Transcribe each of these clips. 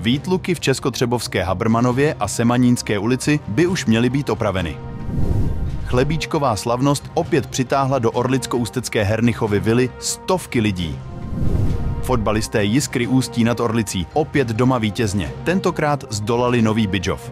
Výtluky v Českotřebovské Habermanově a Semanínské ulici by už měly být opraveny. Chlebíčková slavnost opět přitáhla do orlicko-ústecké Hernichovy vily stovky lidí. Fotbalisté Jiskry Ústí nad Orlicí opět doma vítězně. Tentokrát zdolali Nový Bydžov.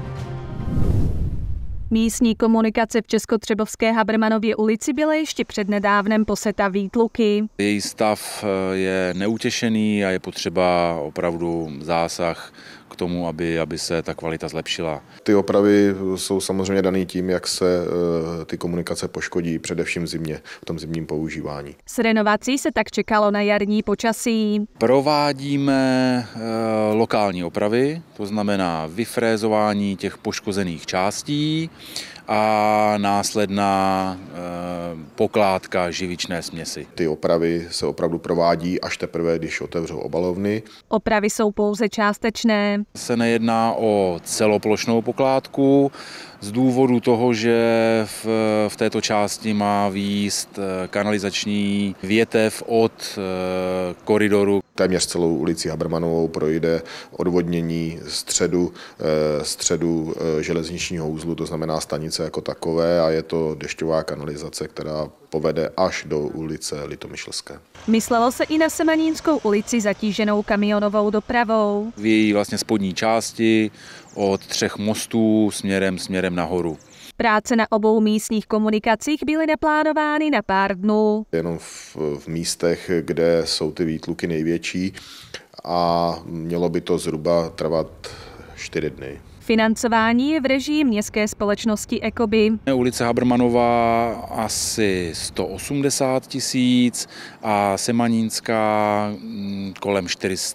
Místní komunikace v Českotřebovské Habermanově ulici byla ještě přednedávnem poseta výtluky. Její stav je neutěšený a je potřeba opravdu zásah k tomu, aby se ta kvalita zlepšila. Ty opravy jsou samozřejmě daný tím, jak se ty komunikace poškodí, především v zimě, v tom zimním používání. S renovací se tak čekalo na jarní počasí. Provádíme lokální opravy, to znamená vyfrézování těch poškozených částí a následná pokládka živičné směsi. Ty opravy se opravdu provádí až teprve, když otevřou obalovny. Opravy jsou pouze částečné. Se nejedná o celoplošnou pokládku z důvodu toho, že v této části má výjist kanalizační větev od koridoru. Téměř celou ulici Habermanovou projde odvodnění středu železničního uzlu, to znamená stanice jako takové, a je to dešťová kanalizace, která povede až do ulice Litomyšlské. Myslelo se i na Semanínskou ulici zatíženou kamionovou dopravou. V její vlastně spodní části od 3 mostů směrem nahoru. Práce na obou místních komunikacích byly naplánovány na pár dnů. Jenom v místech, kde jsou ty výtluky největší, a mělo by to zhruba trvat 4 dny. Financování je v režii městské společnosti Ekoby. Ulice Habermanova asi 180 000 a Semanínská kolem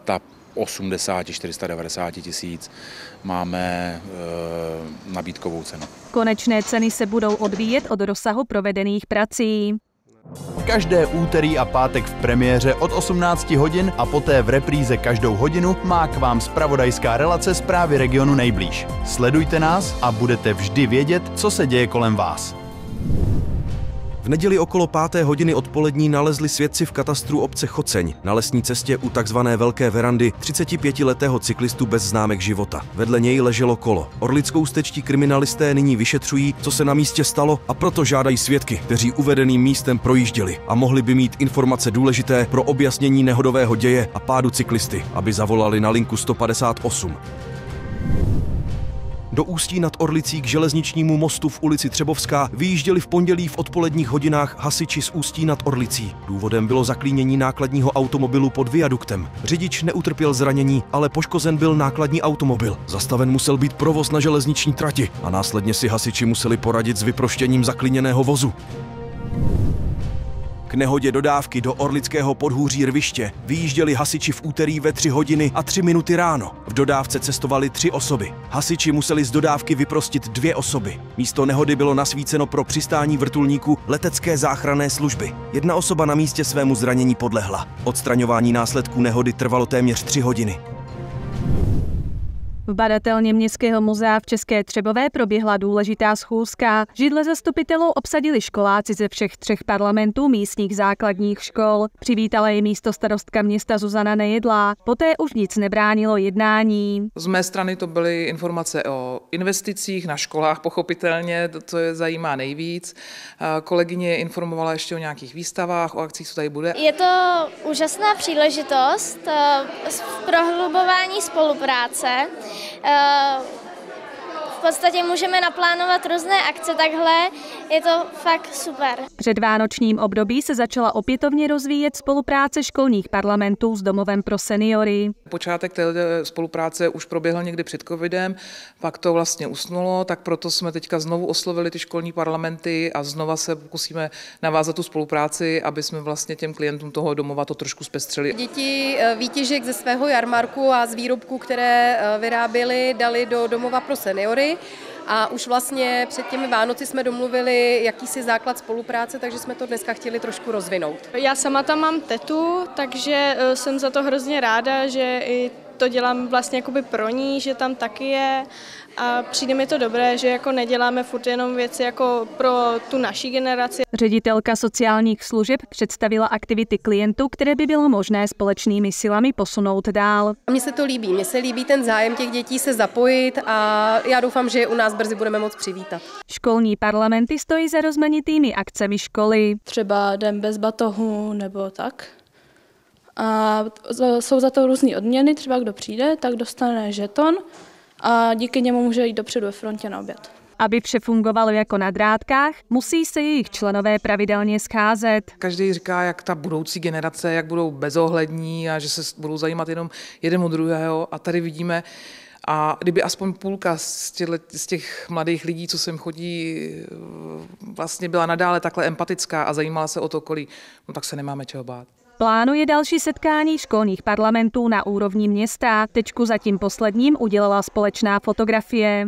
480–490 tisíc máme nabídkovou cenu. Konečné ceny se budou odvíjet od rozsahu provedených prací. Každé úterý a pátek v premiéře od 18 hodin a poté v repríze každou hodinu má k vám zpravodajská relace Zprávy regionu nejblíž. Sledujte nás a budete vždy vědět, co se děje kolem vás. V neděli okolo 5. hodiny odpolední nalezli svědci v katastru obce Choceň na lesní cestě u takzvané Velké verandy 35letého cyklistu bez známek života. Vedle něj leželo kolo. Orlicko-ústečtí kriminalisté nyní vyšetřují, co se na místě stalo, a proto žádají svědky, kteří uvedeným místem projížděli a mohli by mít informace důležité pro objasnění nehodového děje a pádu cyklisty, aby zavolali na linku 158. Do Ústí nad Orlicí k železničnímu mostu v ulici Třebovská vyjížděli v pondělí v odpoledních hodinách hasiči z Ústí nad Orlicí. Důvodem bylo zaklínění nákladního automobilu pod viaduktem. Řidič neutrpěl zranění, ale poškozen byl nákladní automobil. Zastaven musel být provoz na železniční trati a následně si hasiči museli poradit s vyproštěním zaklíněného vozu. K nehodě dodávky do orlického podhůří Rviště vyjížděli hasiči v úterý ve 3 hodiny a 3 minuty ráno. V dodávce cestovali 3 osoby. Hasiči museli z dodávky vyprostit 2 osoby. Místo nehody bylo nasvíceno pro přistání vrtulníku letecké záchranné služby. 1 osoba na místě svému zranění podlehla. Odstraňování následků nehody trvalo téměř 3 hodiny. V badatelně Městského muzea v České Třebové proběhla důležitá schůzka. Židle zastupitelů obsadili školáci ze všech 3 parlamentů místních základních škol. Přivítala je místostarostka města Zuzana Nejedlá. Poté už nic nebránilo jednání. Z mé strany to byly informace o investicích na školách, pochopitelně, to je zajímá nejvíc. Kolegyně informovala ještě o nějakých výstavách, o akcích, co tady bude. Je to úžasná příležitost v prohlubování spolupráce. V podstatě můžeme naplánovat různé akce takhle, je to fakt super. Před vánočním období se začala opětovně rozvíjet spolupráce školních parlamentů s domovem pro seniory. Počátek té spolupráce už proběhl někdy před covidem, pak to vlastně usnulo, tak proto jsme teďka znovu oslovili ty školní parlamenty a znova se pokusíme navázat tu spolupráci, aby jsme vlastně těm klientům toho domova to trošku zpestřili. Děti výtěžek ze svého jarmarku a z výrobků, které vyráběli, dali do domova pro seniory. A už vlastně před těmi Vánoci jsme domluvili jakýsi základ spolupráce, takže jsme to dneska chtěli trošku rozvinout. Já sama tam mám tetu, takže jsem za to hrozně ráda, že i to dělám vlastně jakoby pro ní, že tam taky je a přijde mi to dobré, že jako neděláme furt jenom věci jako pro tu naší generaci. Ředitelka sociálních služeb představila aktivity klientů, které by bylo možné společnými silami posunout dál. Mně se to líbí, mně se líbí ten zájem těch dětí se zapojit a já doufám, že u nás brzy budeme moct přivítat. Školní parlamenty stojí za rozmanitými akcemi školy. Třeba den bez batohu nebo tak. A jsou za to různé odměny, třeba kdo přijde, tak dostane žeton a díky němu může jít dopředu ve frontě na oběd. Aby vše fungovalo jako na drátkách, musí se jejich členové pravidelně scházet. Každý říká, jak ta budoucí generace, jak budou bezohlední a že se budou zajímat jenom jeden o druhého. A tady vidíme, a kdyby aspoň půlka z těch mladých lidí, co sem chodí, vlastně byla nadále takhle empatická a zajímala se o to okolí, no tak se nemáme čeho bát. Plánuje další setkání školních parlamentů na úrovni města. Tečku za tím posledním udělala společná fotografie.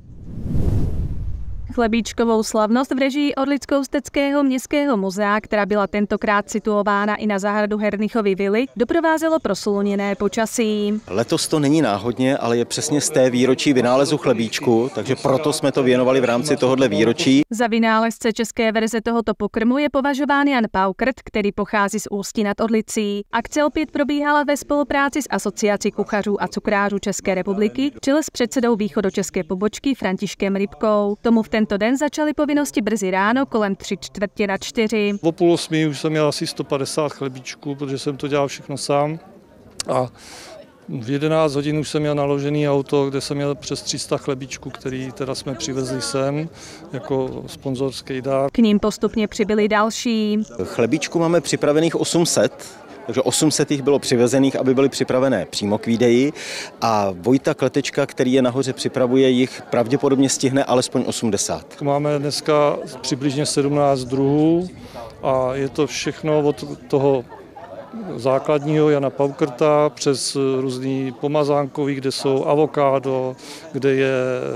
Chlebíčkovou slavnost v režii Orlicko-Ústeckého městského muzea, která byla tentokrát situována i na zahradu Hernichovy vily, doprovázelo prosluněné počasí. Letos to není náhodně, ale je přesně z té výročí vynálezu chlebíčku, takže proto jsme to věnovali v rámci tohohle výročí. Za vynálezce české verze tohoto pokrmu je považován Jan Paukrt, který pochází z Ústí nad Orlicí. Akce opět probíhala ve spolupráci s Asociací kuchařů a cukrářů České republiky, v čele s předsedou východočeské pobočky Františkem Rybkou. Tomu v tento den začaly povinnosti brzy ráno kolem 3:45. O 7:30 už jsem měl asi 150 chlebíčků, protože jsem to dělal všechno sám. A v 11 hodin už jsem měl naložený auto, kde jsem měl přes 300 chlebíčků, který teda jsme přivezli sem jako sponzorský dár. K ním postupně přibyly další. Chlebíčků máme připravených 800. Takže 800 jich bylo přivezených, aby byly připravené přímo k výdeji a Vojta Kletečka, který je nahoře připravuje, jich pravděpodobně stihne alespoň 80. Máme dneska přibližně 17 druhů a je to všechno od toho základního Jana Paukrta přes různý pomazánkový, kde jsou avokádo, kde je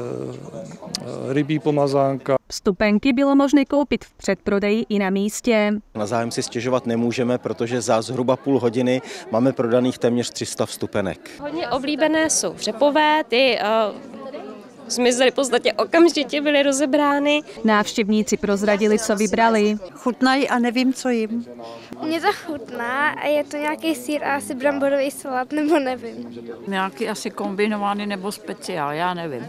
rybí pomazánka. Vstupenky bylo možné koupit v předprodeji i na místě. Na zájem si stěžovat nemůžeme, protože za zhruba půl hodiny máme prodaných téměř 300 vstupenek. Hodně oblíbené jsou řepové, ty zmizely v podstatě okamžitě, byly rozebrány. Návštěvníci prozradili, co vybrali. Chutnají a nevím, co jim. Mně to chutná a je to nějaký sýr a asi bramborový salát, nebo nevím. Nějaký asi kombinovaný nebo speciál, já nevím.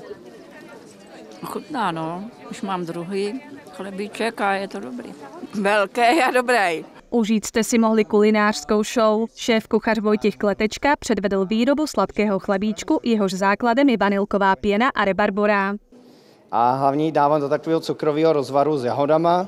Chutná, no. Už mám druhý chlebíček a je to dobrý. Velký a dobrý. Užít jste si mohli kulinářskou show. Šéf kuchař Vojtěch Kletečka předvedl výrobu sladkého chlebíčku, jehož základem je vanilková pěna a rebarbora. A hlavně dávám do takového cukrového rozvaru s jahodama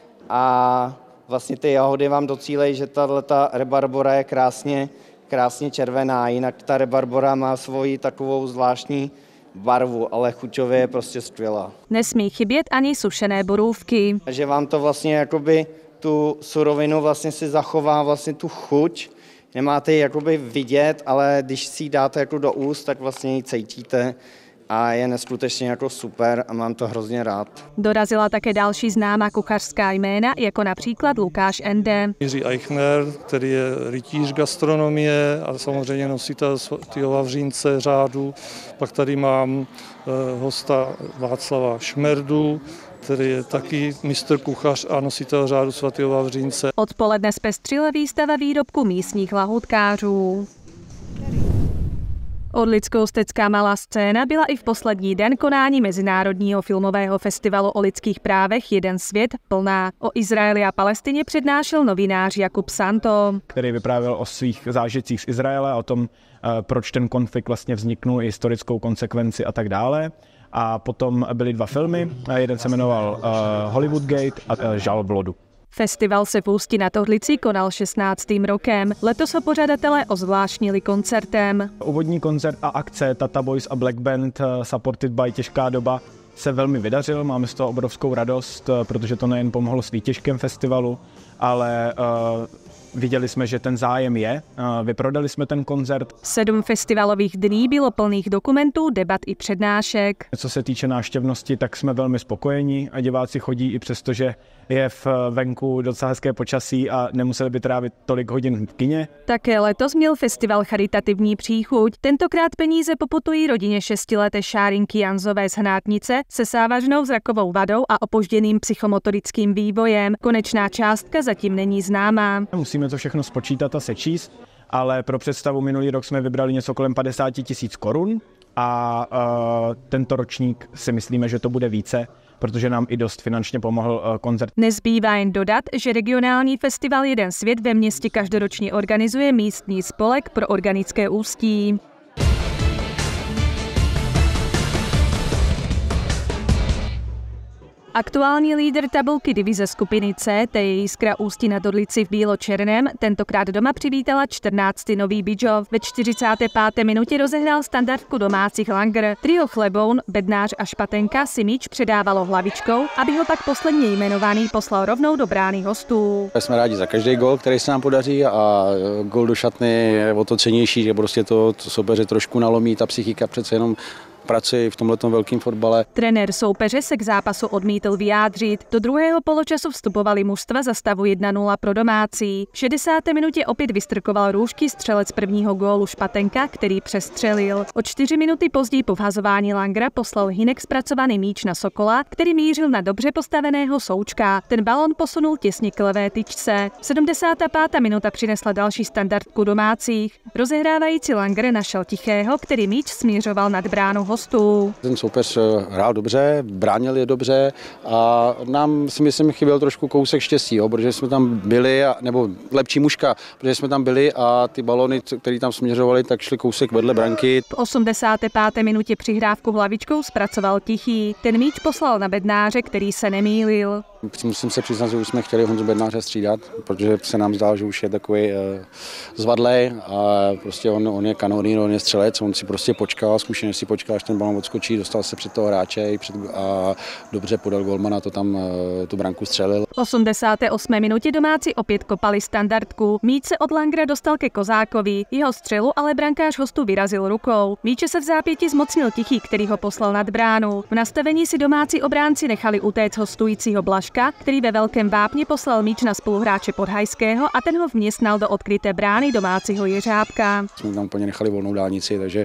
a vlastně ty jahody vám docílejí, že tato rebarbora je krásně červená, jinak ta rebarbora má svoji takovou zvláštní barvu, ale chuťově je prostě skvělá. Nesmí chybět ani sušené borůvky. Že vám to vlastně jakoby tu surovinu vlastně si zachová vlastně tu chuť. Nemáte ji jakoby vidět, ale když si ji dáte jako do úst, tak vlastně ji cítíte a je neskutečně jako super a mám to hrozně rád. Dorazila také další známá kuchařská jména, jako například Lukáš Ende. Jiří Eichner, který je rytíř gastronomie a samozřejmě nositel svatého Vavřínce řádu. Pak tady mám hosta Václava Šmerdu, který je taky mistr kuchař a nositel řádu svatého Vavřínce. Odpoledne zpestřila výstava výrobků místních lahůdkářů. Orlicko-Ústecká malá scéna byla i v poslední den konání Mezinárodního filmového festivalu o lidských právech Jeden svět plná. O Izraeli a Palestině přednášel novinář Jakub Santo, který vyprávěl o svých zážitcích z Izraele, o tom, proč ten konflikt vlastně vzniknul, historickou konsekvenci a tak dále. A potom byly 2 filmy, jeden se jmenoval Hollywood Gate a Žal v lodu. Festival se v Ústí nad Orlicí konal 16. rokem. Letos ho pořadatelé ozvláštnili koncertem. Úvodní koncert a akce Tata Boys a Black Band supported by Těžká doba se velmi vydařil, máme z toho obrovskou radost, protože to nejen pomohlo s výtěžkem festivalu, ale viděli jsme, že ten zájem je, vyprodali jsme ten koncert. 7 festivalových dní bylo plných dokumentů, debat i přednášek. Co se týče návštěvnosti, tak jsme velmi spokojeni a diváci chodí i přesto, že je venku docela hezké počasí a nemuseli by trávit tolik hodin v kině. Také letos měl festival charitativní příchuť. Tentokrát peníze poputují rodině 6leté Šárinky Janzové z Hnátnice se závažnou zrakovou vadou a opožděným psychomotorickým vývojem. Konečná částka zatím není známá. Musíme to všechno spočítat a sečíst, ale pro představu minulý rok jsme vybrali něco kolem 50 000 korun a tento ročník si myslíme, že to bude více, protože nám i dost finančně pomohl koncert. Nezbývá jen dodat, že regionální festival Jeden svět ve městě každoročně organizuje místní spolek pro organické Ústí. Aktuální lídr tabulky divize skupiny C, to je Jiskra Ústí nad Orlicí v Bíločerném, tentokrát doma přivítala 14. Nový Bydžov. Ve 45. minutě rozehrál standardku domácích Langer. Trio Chleboun, Bednář a Špatenka si míč předávalo hlavičkou, aby ho pak posledně jmenovaný poslal rovnou do brány hostů. Jsme rádi za každý gól, který se nám podaří, a gól do šatny je o to cennější, že prostě to soupeře trošku nalomí, ta psychika přece jenom pracuje v tomhletom velkém fotbale. Trenér soupeře se k zápasu odmítl vyjádřit. Do druhého poločasu vstupovali mužstva za stavu 1-0 pro domácí. V 60. minutě opět vystrkoval růžky střelec prvního gólu Špatenka, který přestřelil. O 4 minuty později po vhazování Langera poslal Hynek zpracovaný míč na Sokola, který mířil na dobře postaveného Součka. Ten balon posunul těsně k levé tyčce. 75. minuta přinesla další standardku domácích. Rozehrávající Langer našel Tichého, který míč směřoval nad bránu hostů. Ten soupeř hrál dobře, bránil je dobře a nám si myslím chyběl trošku kousek štěstí, protože jsme tam byli, nebo lepší mužka, protože jsme tam byli a ty balony, které tam směřovaly, tak šly kousek vedle branky. V 85. minutě přihrávku hlavičkou zpracoval Tichý. Ten míč poslal na Bednáře, který se nemýlil. Musím se přiznat, že už jsme chtěli Honzu Bednáře střídat, protože se nám zdál, že už je takový zvadlej a prostě on je kanonýr, on je střelec, on si prostě počkal, zkušeně si počkal, až ten balon odskočí, dostal se před toho hráče a dobře podal golmana, to tam tu branku střelil. V 88. minutě domácí opět kopali standardku. Míč se od Langera dostal ke Kozákovi, jeho střelu ale brankář hostů vyrazil rukou. Míče se v zápěti zmocnil Tichý, který ho poslal nad bránu. V nastavení si domácí obránci nechali utéct hostujícího Blažka, který ve velkém vápně poslal míč na spoluhráče Podhajského a ten ho vměstnal do odkryté brány domácího Jeřábka. Jsme tam úplně nechali volnou dálnici, takže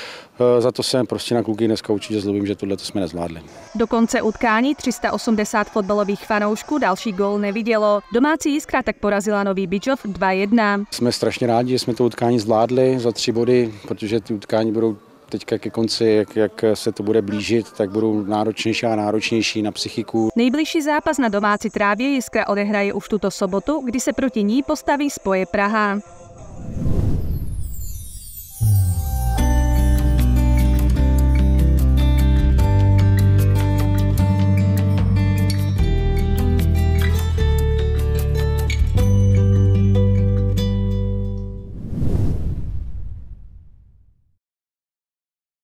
za to se prostě na kluky dneska určitě zlobím, že tohle jsme nezvládli. Do konce utkání 380 fotbalových fanoušků další gól nevidělo. Domácí Jiskra tak porazila Nový Bydžov 2-1. Jsme strašně rádi, že jsme to utkání zvládli za 3 body, protože ty utkání budou teďka ke konci, jak se to bude blížit, tak budou náročnější a náročnější na psychiku. Nejbližší zápas na domácí trávě Jiskra odehraje už tuto sobotu, kdy se proti ní postaví Spoje Praha.